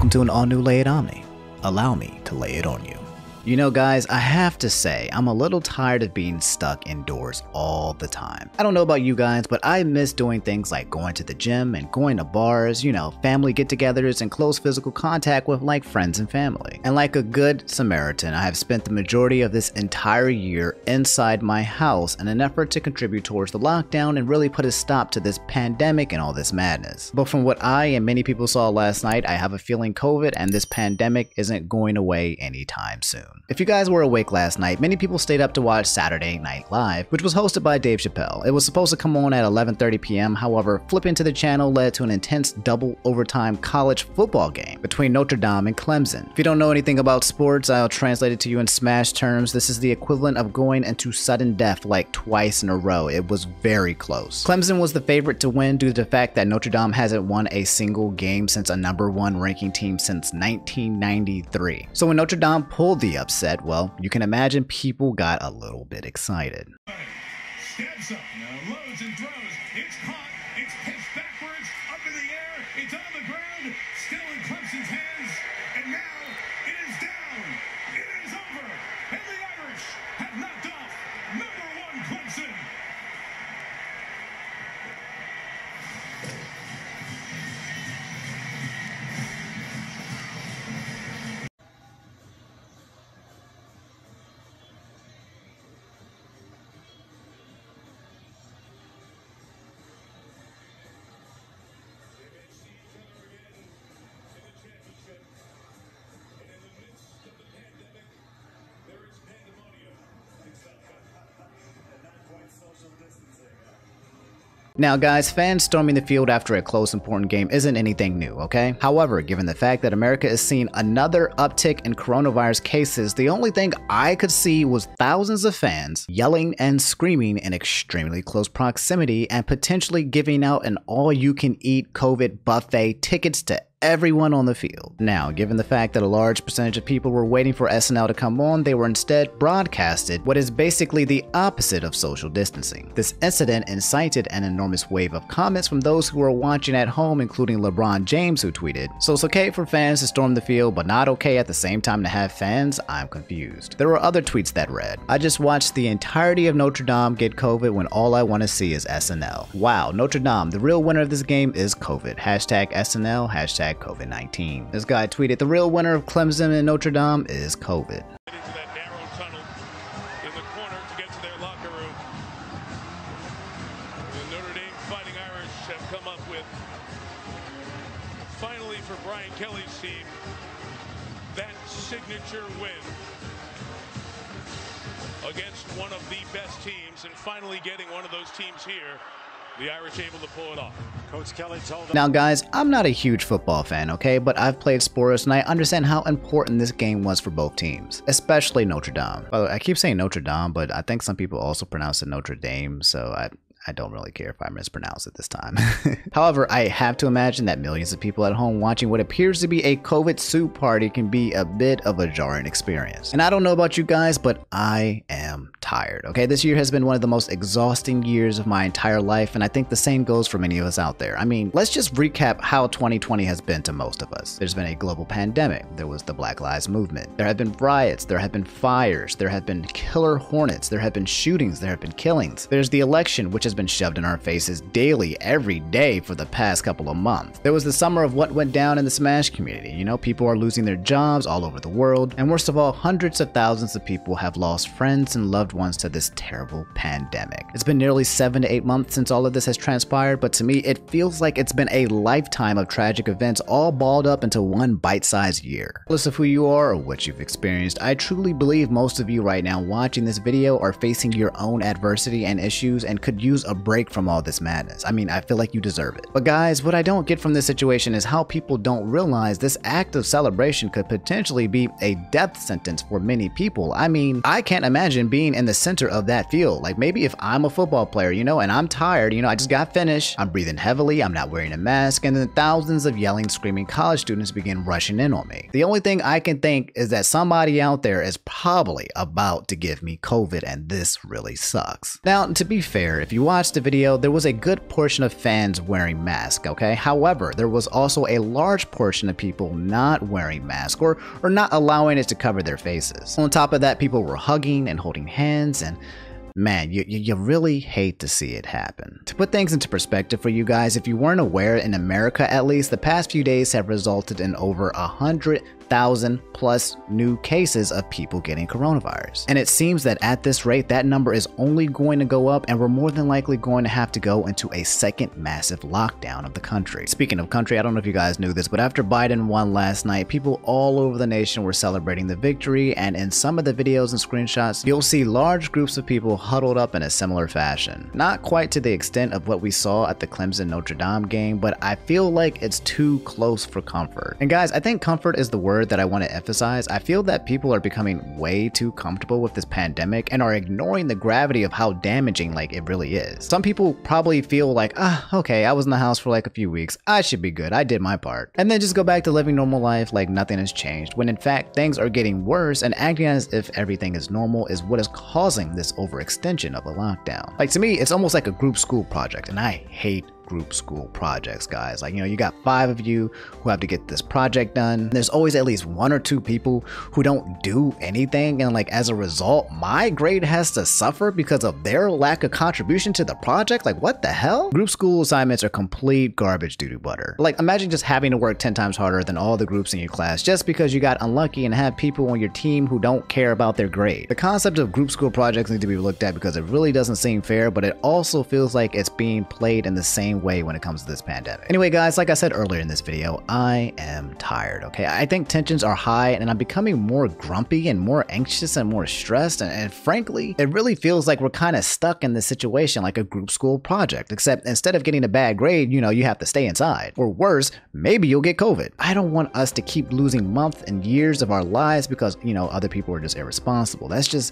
welcome to an all-new Lay It Omni. Allow me to lay it on you. You know guys, I have to say, I'm a little tired of being stuck indoors all the time. I don't know about you guys, but I miss doing things like going to the gym and going to bars, you know, family get-togethers and close physical contact with like friends and family. And like a good Samaritan, I have spent the majority of this entire year inside my house in an effort to contribute towards the lockdown and really put a stop to this pandemic and all this madness. But from what I and many people saw last night, I have a feeling COVID and this pandemic isn't going away anytime soon. If you guys were awake last night, many people stayed up to watch Saturday Night Live, which was hosted by Dave Chappelle. It was supposed to come on at 11:30 p.m. However, flipping to the channel led to an intense double overtime college football game between Notre Dame and Clemson. If you don't know anything about sports, I'll translate it to you in smash terms. This is the equivalent of going into sudden death like twice in a row. It was very close. Clemson was the favorite to win due to the fact that Notre Dame hasn't won a single game since a #1 ranking team since 1993. So when Notre Dame pulled the upset, well, you can imagine people got a little bit excited. Steps up, now loads and throws. It's caught. It's pitched backwards, up in the air. It's on the ground, still in Clemson's hands. And now it is down. It is over. And the Irish have knocked off #1 Clemson. Now guys, fans storming the field after a close important game isn't anything new, okay? However, given the fact that America is seeing another uptick in coronavirus cases, the only thing I could see was thousands of fans yelling and screaming in extremely close proximity and potentially giving out an all-you-can-eat COVID buffet tickets to everyone on the field. Now, given the fact that a large percentage of people were waiting for SNL to come on, they were instead broadcasted what is basically the opposite of social distancing. This incident incited an enormous wave of comments from those who were watching at home, including LeBron James, who tweeted, "So it's okay for fans to storm the field, but not okay at the same time to have fans? I'm confused." There were other tweets that read, "I just watched the entirety of Notre Dame get COVID when all I want to see is SNL. Wow, Notre Dame, the real winner of this game is COVID. Hashtag SNL, hashtag COVID-19. This guy tweeted, "The real winner of Clemson and Notre Dame is COVID." Into that narrow tunnel in the corner to get to their locker room. The Notre Dame Fighting Irish have come up with, finally for Brian Kelly's team, that signature win against one of the best teams, and finally getting one of those teams here. The Irish able to pull it off. Coach Kelly told them. Now guys, I'm not a huge football fan, okay, but I've played sports and I understand how important this game was for both teams, especially Notre Dame. By the way, I keep saying Notre Dame, but I think some people also pronounce it Notre Dame, so I don't really care if I mispronounce it this time. However, I have to imagine that millions of people at home watching what appears to be a COVID soup party can be a bit of a jarring experience. And I don't know about you guys, but I am tired, okay? This year has been one of the most exhausting years of my entire life, and I think the same goes for many of us out there. I mean, let's just recap how 2020 has been to most of us. There's been a global pandemic. There was the Black Lives Movement. There have been riots. There have been fires. There have been killer hornets. There have been shootings. There have been killings. There's the election, which has been shoved in our faces daily, every day for the past couple of months. There was the summer of what went down in the Smash community. You know, people are losing their jobs all over the world. And worst of all, hundreds of thousands of people have lost friends and loved ones to this terrible pandemic. It's been nearly 7 to 8 months since all of this has transpired, but to me, it feels like it's been a lifetime of tragic events all balled up into one bite-sized year. Regardless of who you are or what you've experienced, I truly believe most of you right now watching this video are facing your own adversity and issues and could use a break from all this madness. I mean, I feel like you deserve it. But guys, what I don't get from this situation is how people don't realize this act of celebration could potentially be a death sentence for many people. I mean, I can't imagine being in the center of that field. Like maybe if I'm a football player, you know, and I'm tired, you know, I just got finished, I'm breathing heavily, I'm not wearing a mask, and then thousands of yelling, screaming college students begin rushing in on me. The only thing I can think is that somebody out there is probably about to give me COVID, and this really sucks. Now, to be fair, if you watched the video, there was a good portion of fans wearing masks, okay? However, there was also a large portion of people not wearing masks or not allowing it to cover their faces. On top of that, people were hugging and holding hands, and man, you really hate to see it happen. To put things into perspective for you guys, if you weren't aware, in America at least, the past few days have resulted in over 100,000 plus new cases of people getting coronavirus. And it seems that at this rate, that number is only going to go up, and we're more than likely going to have to go into a second massive lockdown of the country. Speaking of country, I don't know if you guys knew this, but after Biden won last night, people all over the nation were celebrating the victory, and in some of the videos and screenshots, you'll see large groups of people huddled up in a similar fashion. Not quite to the extent of what we saw at the Clemson Notre Dame game, but I feel like it's too close for comfort. And guys, I think comfort is the word that I want to emphasize. I feel that people are becoming way too comfortable with this pandemic and are ignoring the gravity of how damaging it really is. Some people probably feel like, okay, I was in the house for like a few weeks, I should be good, I did my part. And then just go back to living normal life like nothing has changed, when in fact things are getting worse, and acting as if everything is normal is what is causing this overextension of a lockdown. Like, to me, it's almost like a group school project, and I hate group school projects, guys. Like, you got 5 of you who have to get this project done. There's always at least 1 or 2 people who don't do anything, and as a result, my grade has to suffer because of their lack of contribution to the project. Like, what the hell? Group school assignments are complete garbage doo-doo butter. Like, imagine just having to work 10 times harder than all the groups in your class just because you got unlucky and have people on your team who don't care about their grade. The concept of group school projects need to be looked at because it really doesn't seem fair, but it also feels like it's being played in the same way when it comes to this pandemic. Anyway, guys, like I said earlier in this video, I am tired, okay? I think tensions are high, and I'm becoming more grumpy and more anxious and more stressed, and frankly, it really feels like we're kind of stuck in this situation like a group school project, except instead of getting a bad grade, you have to stay inside. Or worse, maybe you'll get COVID. I don't want us to keep losing months and years of our lives because, other people are just irresponsible. That's just...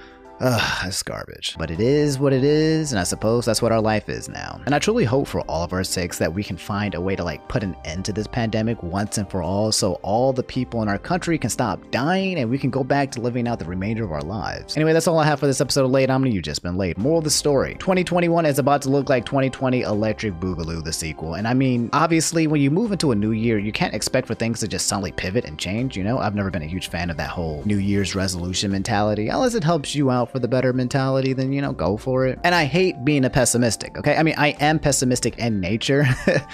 that's garbage. But it is what it is, and I suppose that's what our life is now. And I truly hope for all of our sakes that we can find a way to put an end to this pandemic once and for all, so all the people in our country can stop dying and we can go back to living out the remainder of our lives. Anyway, that's all I have for this episode of Late Omni. You've just been late. Moral of the story: 2021 is about to look like 2020 Electric Boogaloo, the sequel. And I mean, obviously, when you move into a new year, you can't expect for things to just suddenly pivot and change, I've never been a huge fan of that whole New Year's resolution mentality. Unless it helps you out for the better mentality, then go for it. And I hate being a pessimistic, okay? I mean, I am pessimistic in nature.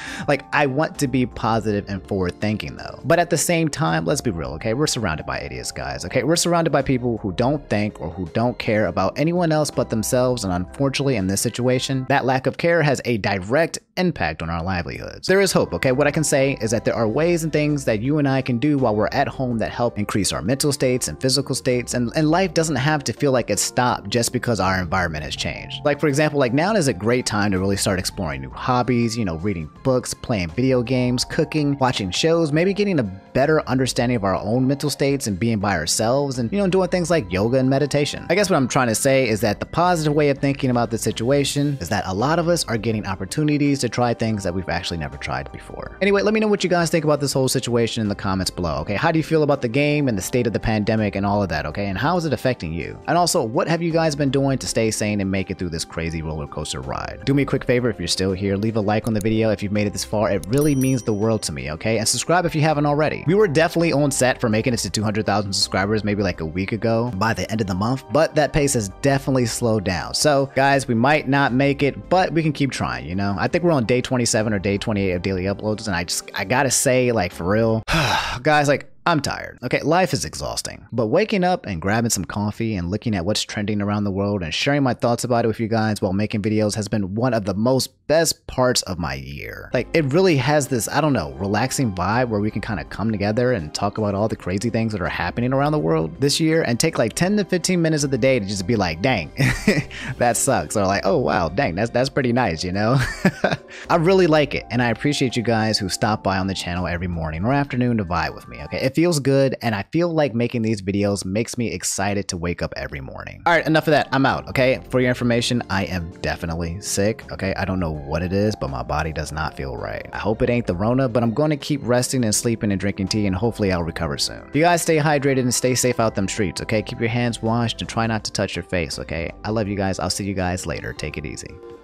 I want to be positive and forward thinking though. But at the same time, let's be real, okay? We're surrounded by idiots, guys, okay? We're surrounded by people who don't think or who don't care about anyone else but themselves, and unfortunately in this situation, that lack of care has a direct impact on our livelihoods. There is hope, okay? What I can say is that there are ways and things that you and I can do while we're at home that help increase our mental states and physical states, and life doesn't have to feel like it's stopped just because our environment has changed. Like, for example, now is a great time to really start exploring new hobbies, reading books, playing video games, cooking, watching shows, maybe getting a better understanding of our own mental states and being by ourselves, and doing things like yoga and meditation. I guess what I'm trying to say is that the positive way of thinking about the situation is that a lot of us are getting opportunities to try things that we've actually never tried before. Anyway, let me know what you guys think about this whole situation in the comments below, okay? How do you feel about the game and the state of the pandemic and all of that, okay? And how is it affecting you? And also, what have you guys been doing to stay sane and make it through this crazy roller coaster ride? Do me a quick favor, if you're still here, leave a like on the video if you've made it this far. It really means the world to me, okay? And subscribe if you haven't already. We were definitely on set for making it to 200,000 subscribers maybe like a week ago by the end of the month, but that pace has definitely slowed down. So guys, we might not make it, but we can keep trying, I think we're on day 27 or day 28 of daily uploads, and I gotta say, for real, guys, I'm tired. Okay, life is exhausting, but waking up and grabbing some coffee and looking at what's trending around the world and sharing my thoughts about it with you guys while making videos has been one of the most best parts of my year. It really has this, I don't know, relaxing vibe where we can kind of come together and talk about all the crazy things that are happening around the world this year and take 10 to 15 minutes of the day to just be like, dang, that sucks. Or oh wow, dang, that's pretty nice, I really like it, and I appreciate you guys who stop by on the channel every morning or afternoon to vibe with me, okay? It feels good, and I feel like making these videos makes me excited to wake up every morning. All right, enough of that. I'm out, okay? For your information, I am definitely sick, okay? I don't know what it is, but my body does not feel right. I hope it ain't the Rona, but I'm going to keep resting and sleeping and drinking tea, and hopefully I'll recover soon. You guys stay hydrated and stay safe out them streets, okay? Keep your hands washed and try not to touch your face, okay? I love you guys. I'll see you guys later. Take it easy.